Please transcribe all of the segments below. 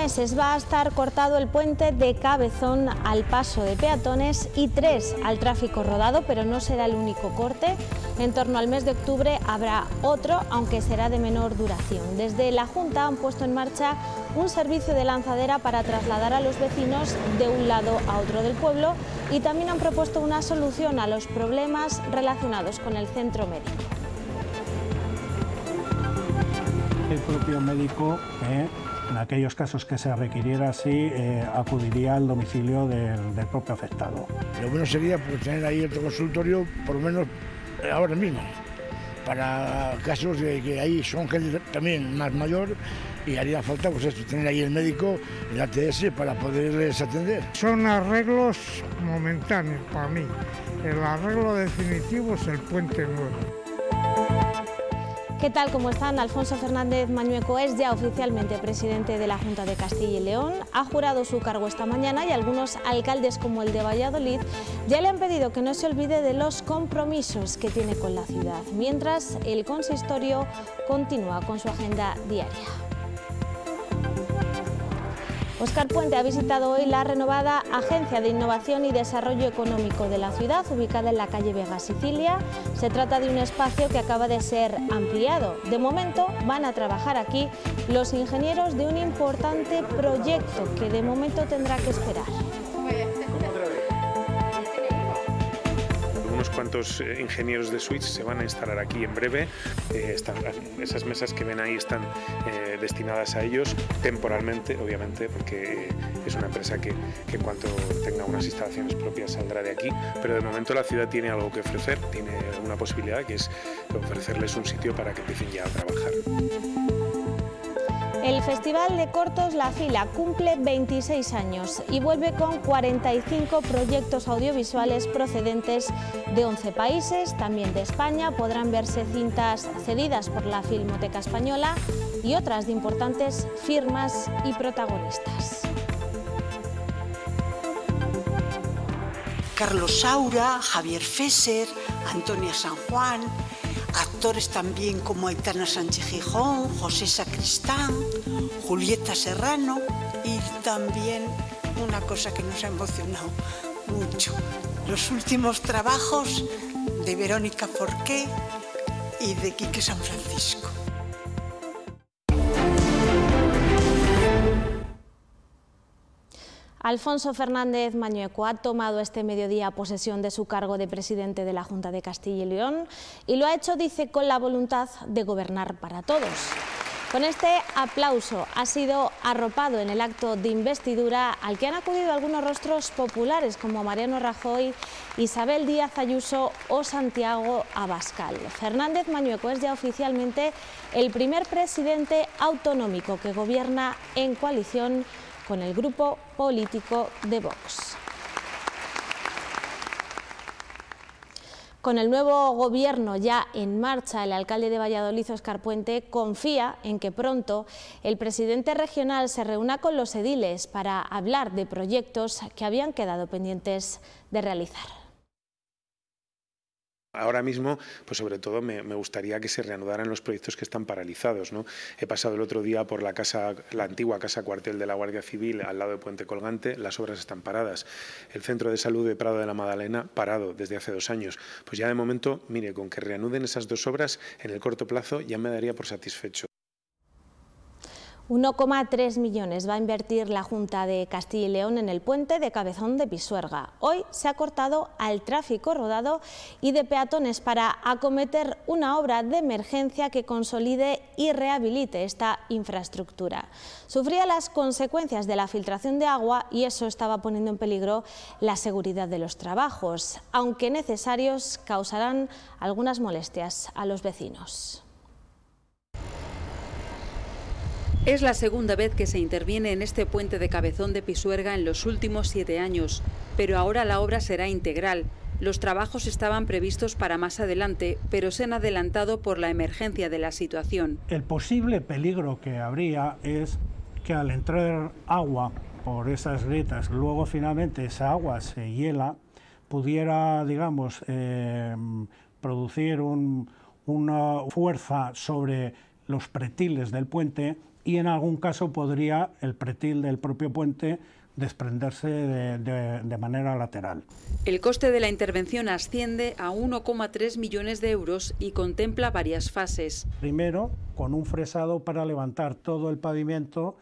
meses va a estar cortado el puente de Cabezón al paso de peatones y 3 al tráfico rodado, pero no será el único corte. En torno al mes de octubre habrá otro, aunque será de menor duración. Desde la Junta han puesto en marcha un servicio de lanzadera para trasladar a los vecinos de un lado a otro del pueblo y también han propuesto una solución a los problemas relacionados con el centro médico. El propio médico, en aquellos casos que se requiriera así, acudiría al domicilio del propio afectado. Lo bueno sería pues, tener ahí otro consultorio, por lo menos ahora mismo, para casos de que ahí son gente también más mayor y haría falta pues, esto, tener ahí el médico, el ATS, para poderles atender. Son arreglos momentáneos para mí. El arreglo definitivo es el puente nuevo. ¿Qué tal? ¿Cómo están? Alfonso Fernández Mañueco es ya oficialmente presidente de la Junta de Castilla y León. Ha jurado su cargo esta mañana y algunos alcaldes, como el de Valladolid, ya le han pedido que no se olvide de los compromisos que tiene con la ciudad, mientras el consistorio continúa con su agenda diaria. Óscar Puente ha visitado hoy la renovada Agencia de Innovación y Desarrollo Económico de la ciudad, ubicada en la calle Vega, Sicilia. Se trata de un espacio que acaba de ser ampliado. De momento van a trabajar aquí los ingenieros de un importante proyecto que de momento tendrá que esperar. Unos cuantos ingenieros de Switch se van a instalar aquí en breve. Esas mesas que ven ahí están destinadas a ellos temporalmente, obviamente, porque es una empresa que en cuanto tenga unas instalaciones propias saldrá de aquí, pero de momento la ciudad tiene algo que ofrecer, tiene una posibilidad que es ofrecerles un sitio para que empiecen ya a trabajar. El Festival de Cortos La Fila cumple 26 años y vuelve con 45 proyectos audiovisuales procedentes de 11 países, también de España. Podrán verse cintas cedidas por la Filmoteca Española y otras de importantes firmas y protagonistas. Carlos Saura, Javier Fesser, Antonia San Juan, actores también como Aitana Sánchez Gijón, José Sacristán, Julieta Serrano y también una cosa que nos ha emocionado mucho, los últimos trabajos de Verónica Forqué y de Quique San Francisco. Alfonso Fernández Mañueco ha tomado este mediodía posesión de su cargo de presidente de la Junta de Castilla y León y lo ha hecho, dice, con la voluntad de gobernar para todos. Con este aplauso ha sido arropado en el acto de investidura al que han acudido algunos rostros populares como Mariano Rajoy, Isabel Díaz Ayuso o Santiago Abascal. Fernández Mañueco es ya oficialmente el primer presidente autonómico que gobierna en coalición con el grupo político de Vox. Con el nuevo gobierno ya en marcha, el alcalde de Valladolid, Óscar Puente, confía en que pronto el presidente regional se reúna con los ediles para hablar de proyectos que habían quedado pendientes de realizar. Ahora mismo, pues sobre todo me gustaría que se reanudaran los proyectos que están paralizados, ¿no? He pasado el otro día por la antigua casa cuartel de la Guardia Civil al lado de Puente Colgante, las obras están paradas. El Centro de Salud de Prado de la Madalena parado desde hace 2 años. Pues ya de momento, mire, con que reanuden esas 2 obras en el corto plazo ya me daría por satisfecho. 1,3 millones va a invertir la Junta de Castilla y León en el puente de Cabezón de Pisuerga. Hoy se ha cortado al tráfico rodado y de peatones para acometer una obra de emergencia que consolide y rehabilite esta infraestructura. Sufría las consecuencias de la filtración de agua y eso estaba poniendo en peligro la seguridad de los trabajos. Aunque necesarios, causarán algunas molestias a los vecinos. Es la segunda vez que se interviene en este puente de Cabezón de Pisuerga en los últimos 7 años, pero ahora la obra será integral. Los trabajos estaban previstos para más adelante, pero se han adelantado por la emergencia de la situación. El posible peligro que habría es que al entrar agua por esas grietas, luego finalmente esa agua se hiela, pudiera, digamos, producir una fuerza sobre los pretiles del puente y en algún caso podría el pretil del propio puente desprenderse de manera lateral. El coste de la intervención asciende a 1,3 millones de euros y contempla varias fases. Primero, con un fresado para levantar todo el pavimento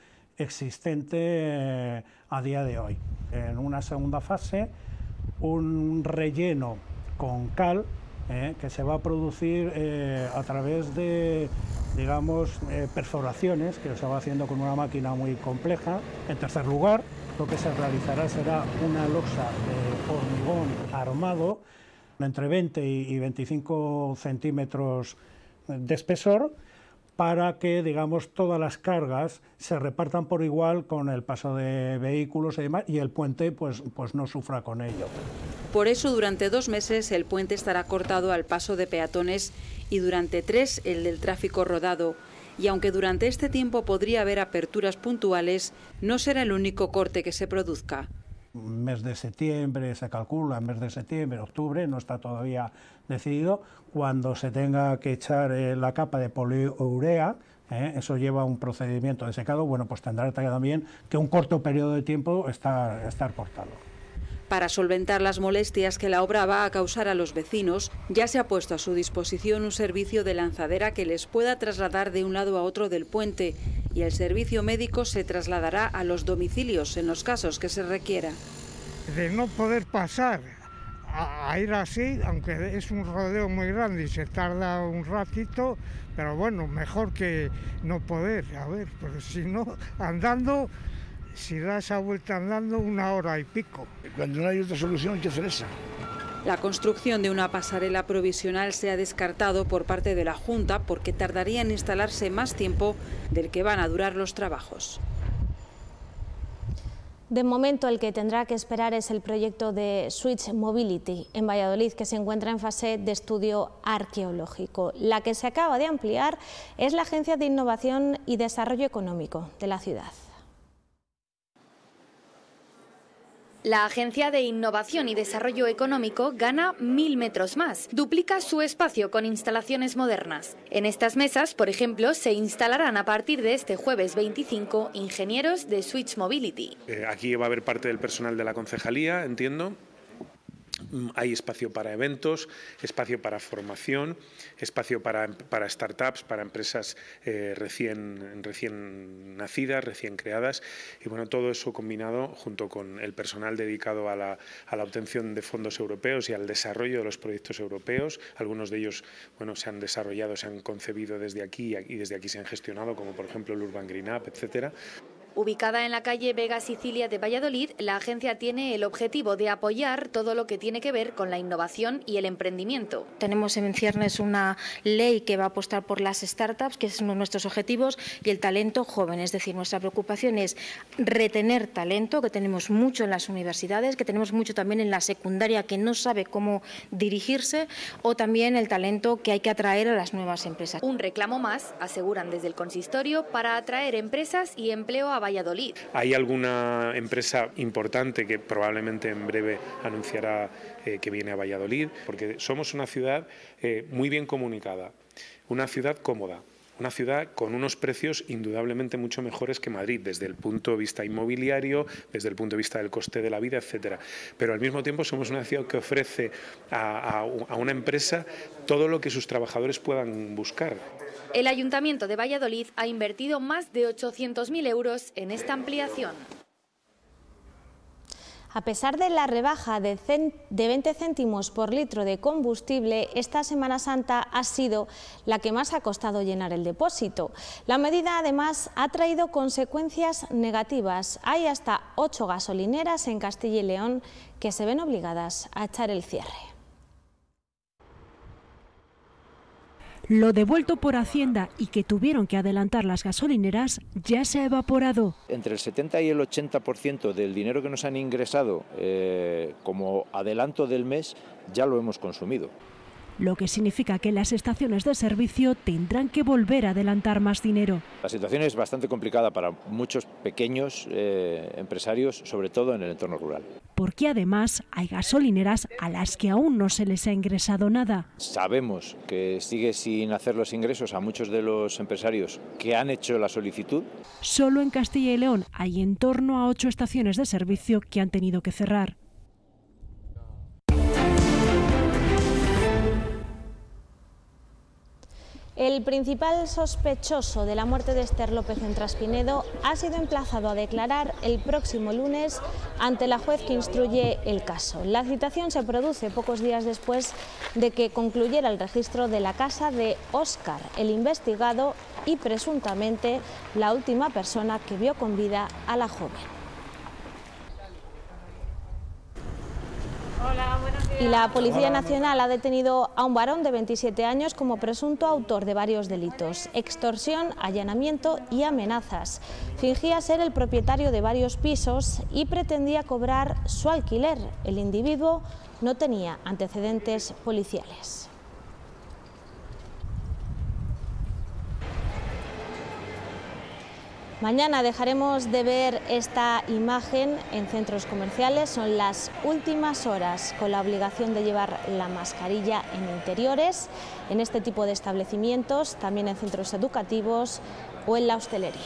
existente a día de hoy. En una segunda fase, un relleno con cal que se va a producir a través de, digamos, perforaciones que se va haciendo con una máquina muy compleja. En tercer lugar, lo que se realizará será una losa de hormigón armado entre 20 y 25 centímetros de espesor, para que, digamos, todas las cargas se repartan por igual con el paso de vehículos y demás, y el puente pues no sufra con ello. Por eso, durante 2 meses el puente estará cortado al paso de peatones y durante 3 el del tráfico rodado. Y aunque durante este tiempo podría haber aperturas puntuales, no será el único corte que se produzca. Mes de septiembre se calcula, mes de septiembre, octubre, no está todavía decidido, cuando se tenga que echar la capa de poliurea, eso lleva un procedimiento de secado, bueno, pues tendrá también que un corto periodo de tiempo estar cortado. Para solventar las molestias que la obra va a causar a los vecinos, ya se ha puesto a su disposición un servicio de lanzadera que les pueda trasladar de un lado a otro del puente, y el servicio médico se trasladará a los domicilios en los casos que se requiera. De no poder pasar a ir así, aunque es un rodeo muy grande y se tarda un ratito, pero bueno, mejor que no poder, a ver, porque si no, andando... Si da esa vuelta andando 1 hora y pico. Cuando no hay otra solución hay que hacer esa. La construcción de una pasarela provisional se ha descartado por parte de la Junta porque tardaría en instalarse más tiempo del que van a durar los trabajos. De momento, el que tendrá que esperar es el proyecto de Switch Mobility en Valladolid, que se encuentra en fase de estudio arqueológico. La que se acaba de ampliar es la Agencia de Innovación y Desarrollo Económico de la ciudad. La Agencia de Innovación y Desarrollo Económico gana 1000 metros más, duplica su espacio con instalaciones modernas. En estas mesas, por ejemplo, se instalarán a partir de este jueves 25 ingenieros de Switch Mobility. Aquí va a haber parte del personal de la concejalía, entiendo. Hay espacio para eventos, espacio para formación, espacio para startups, para empresas recién nacidas, recién creadas, y bueno, todo eso combinado junto con el personal dedicado a la obtención de fondos europeos y al desarrollo de los proyectos europeos. Algunos de ellos, bueno, se han desarrollado, se han concebido desde aquí y desde aquí se han gestionado, como por ejemplo el Urban Green Up, etcétera. Ubicada en la calle Vega Sicilia de Valladolid, la agencia tiene el objetivo de apoyar todo lo que tiene que ver con la innovación y el emprendimiento. Tenemos en ciernes una ley que va a apostar por las startups, que es uno de nuestros objetivos, y el talento joven. Es decir, nuestra preocupación es retener talento, que tenemos mucho en las universidades, que tenemos mucho también en la secundaria, que no sabe cómo dirigirse, o también el talento que hay que atraer a las nuevas empresas. Un reclamo más, aseguran desde el consistorio, para atraer empresas y empleo a Valladolid. Hay alguna empresa importante que probablemente en breve anunciará que viene a Valladolid, porque somos una ciudad muy bien comunicada, una ciudad cómoda, una ciudad con unos precios indudablemente mucho mejores que Madrid, desde el punto de vista inmobiliario, desde el punto de vista del coste de la vida, etcétera. Pero al mismo tiempo somos una ciudad que ofrece a una empresa todo lo que sus trabajadores puedan buscar. El Ayuntamiento de Valladolid ha invertido más de 800.000 euros en esta ampliación. A pesar de la rebaja de 20 céntimos por litro de combustible, esta Semana Santa ha sido la que más ha costado llenar el depósito. La medida, además, ha traído consecuencias negativas. Hay hasta 8 gasolineras en Castilla y León que se ven obligadas a echar el cierre. Lo devuelto por Hacienda y que tuvieron que adelantar las gasolineras ya se ha evaporado. Entre el 70 y el 80% del dinero que nos han ingresado como adelanto del mes ya lo hemos consumido. lo que significa que las estaciones de servicio tendrán que volver a adelantar más dinero. La situación es bastante complicada para muchos pequeños empresarios, sobre todo en el entorno rural. Porque además hay gasolineras a las que aún no se les ha ingresado nada. Sabemos que sigue sin hacer los ingresos a muchos de los empresarios que han hecho la solicitud. Solo en Castilla y León hay en torno a 8 estaciones de servicio que han tenido que cerrar. El principal sospechoso de la muerte de Esther López en Traspinedo ha sido emplazado a declarar el próximo lunes ante la juez que instruye el caso. La citación se produce pocos días después de que concluyera el registro de la casa de Óscar, el investigado y presuntamente la última persona que vio con vida a la joven. Y la Policía Nacional ha detenido a un varón de 27 años como presunto autor de varios delitos: extorsión, allanamiento y amenazas. Fingía ser el propietario de varios pisos y pretendía cobrar su alquiler. El individuo no tenía antecedentes policiales. Mañana dejaremos de ver esta imagen en centros comerciales. Son las últimas horas con la obligación de llevar la mascarilla en interiores, en este tipo de establecimientos, también en centros educativos o en la hostelería.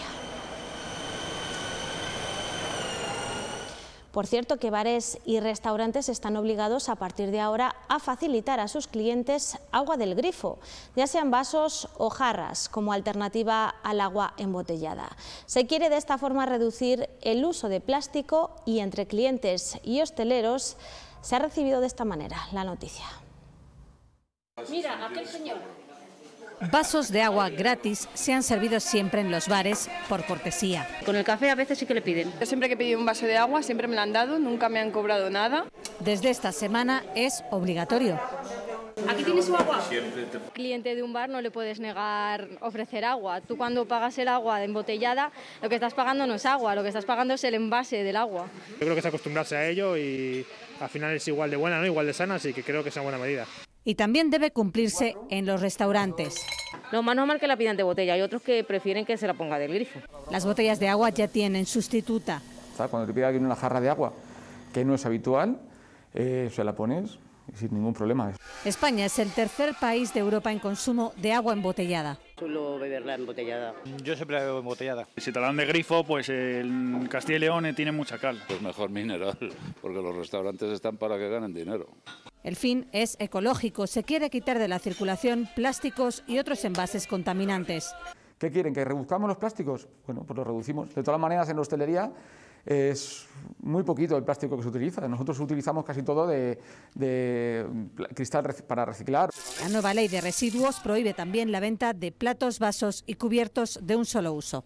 Por cierto, que bares y restaurantes están obligados a partir de ahora a facilitar a sus clientes agua del grifo, ya sean vasos o jarras, como alternativa al agua embotellada. Se quiere de esta forma reducir el uso de plástico y entre clientes y hosteleros se ha recibido de esta manera la noticia. Mira, aquel señor. Vasos de agua gratis se han servido siempre en los bares por cortesía. Con el café a veces sí que le piden. Yo siempre que he pedido un vaso de agua siempre me lo han dado, nunca me han cobrado nada. Desde esta semana es obligatorio. Aquí tienes su agua. Cliente de un bar no le puedes negar ofrecer agua. Tú cuando pagas el agua embotellada, lo que estás pagando no es agua, lo que estás pagando es el envase del agua. Yo creo que es acostumbrarse a ello y al final es igual de buena, ¿no? Igual de sana, así que creo que es una buena medida. Y también debe cumplirse en los restaurantes. Lo más normal que la pidan de botella, hay otros que prefieren que se la ponga del grifo. Las botellas de agua ya tienen sustituta. Cuando te pide alguien una jarra de agua que no es habitual, se la pones sin ningún problema. España es el tercer país de Europa en consumo de agua embotellada. Suelo beberla embotellada. Yo siempre la bebo embotellada. Si te la dan de grifo, pues en Castilla y León tiene mucha cal. Pues mejor mineral, porque los restaurantes están para que ganen dinero. El fin es ecológico. Se quiere quitar de la circulación plásticos y otros envases contaminantes. ¿Qué quieren? ¿Que reduzcamos los plásticos? Bueno, pues los reducimos. De todas maneras, en la hostelería es muy poquito el plástico que se utiliza. Nosotros utilizamos casi todo de cristal para reciclar. La nueva ley de residuos prohíbe también la venta de platos, vasos y cubiertos de un solo uso.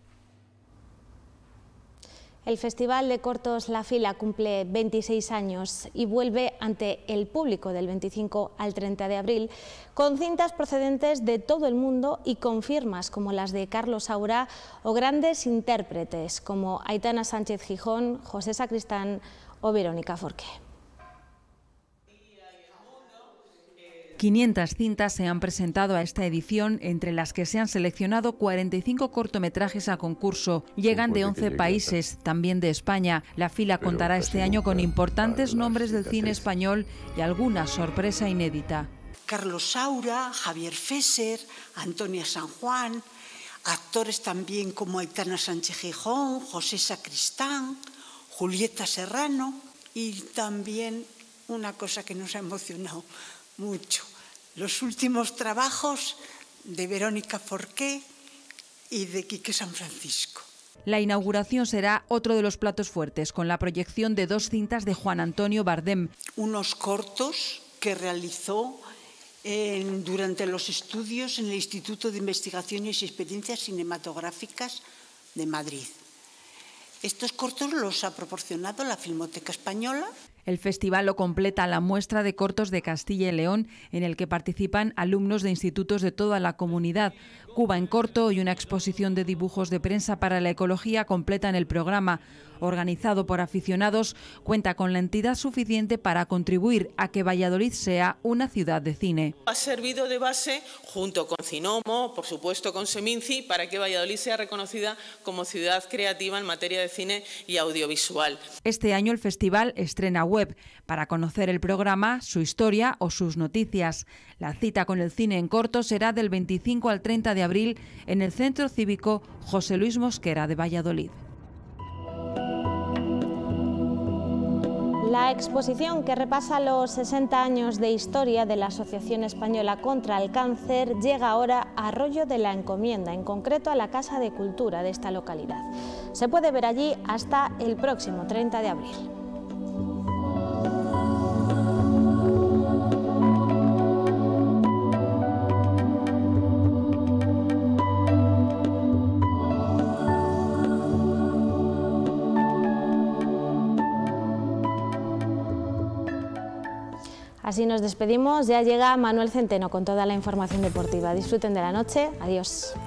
El Festival de Cortos La Fila cumple 26 años y vuelve ante el público del 25 al 30 de abril con cintas procedentes de todo el mundo y con firmas como las de Carlos Saura o grandes intérpretes como Aitana Sánchez Gijón, José Sacristán o Verónica Forqué. 500 cintas se han presentado a esta edición, entre las que se han seleccionado 45 cortometrajes a concurso. Llegan de 11 países, también de España. La Fila contará este año con importantes nombres del cine español y alguna sorpresa inédita. Carlos Saura, Javier Fesser, Antonia San Juan, actores también como Aitana Sánchez Gijón, José Sacristán, Julieta Serrano y también una cosa que nos ha emocionado mucho, los últimos trabajos de Verónica Forqué y de Quique San Francisco. La inauguración será otro de los platos fuertes, con la proyección de 2 cintas de Juan Antonio Bardem. Unos cortos que realizó durante los estudios en el Instituto de Investigaciones y Experiencias Cinematográficas de Madrid. Estos cortos los ha proporcionado la Filmoteca Española. El festival lo completa la muestra de cortos de Castilla y León, en el que participan alumnos de institutos de toda la comunidad. Cuba en corto y una exposición de dibujos de prensa para la ecología completan el programa. Organizado por aficionados, cuenta con la entidad suficiente para contribuir a que Valladolid sea una ciudad de cine. Ha servido de base, junto con Cinomo, por supuesto con Seminci, para que Valladolid sea reconocida como ciudad creativa en materia de cine y audiovisual. Este año el festival estrena web para conocer el programa, su historia o sus noticias. La cita con el cine en corto será del 25 al 30 de abril en el Centro Cívico José Luis Mosquera de Valladolid. La exposición, que repasa los 60 años de historia de la Asociación Española contra el Cáncer, llega ahora a Arroyo de la Encomienda, en concreto a la Casa de Cultura de esta localidad. Se puede ver allí hasta el próximo 30 de abril. Así nos despedimos, ya llega Manuel Centeno con toda la información deportiva. Disfruten de la noche, adiós.